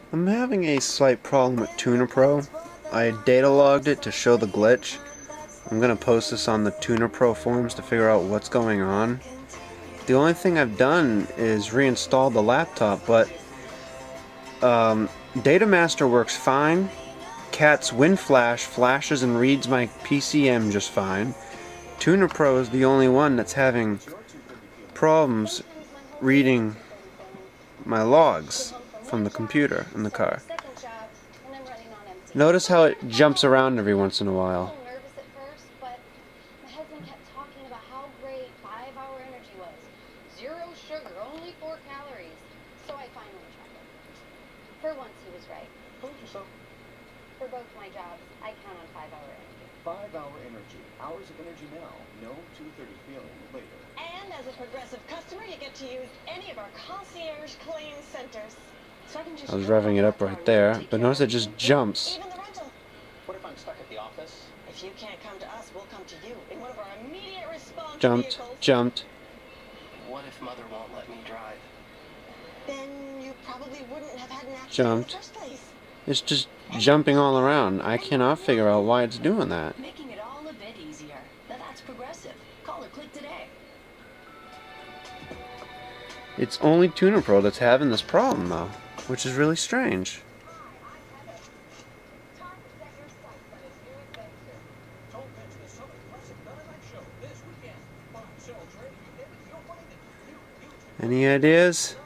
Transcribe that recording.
I'm having a slight problem with TunerPro. I data logged it to show the glitch. I'm going to post this on the TunerPro forums to figure out what's going on. The only thing I've done is reinstall the laptop, but Datamaster works fine. Cat's WinFlash flashes and reads my PCM just fine. TunerPro is the only one that's having problems reading my logs from the computer in the car. Notice how it jumps around every once in a while. Nervous at first, but my husband kept talking about how great 5-hour energy was. 0 sugar, only 4 calories. So I finally tried it. For once, he was right. Told you so. For both my jobs, I count on 5-hour energy. 5-hour energy. Hours of energy now. No 2:30 feeling later. And as a progressive customer, you get to use any of our concierge claim centers. So I can just I was revving it up right there, but notice it just jumps. even the rental. What if I'm stuck at the office? If you can't come to us, we'll come to you in one of our immediate response Jumped, vehicles. jumped. What if Mother won't let me drive? Then you probably wouldn't have had an accident Jumped. in the first place. It's just jumping all around. I cannot figure out why it's doing that. Making it all a bit easier. Now that's progressive. Call or click today. It's only TunerPro that's having this problem though, which is really strange. Any ideas?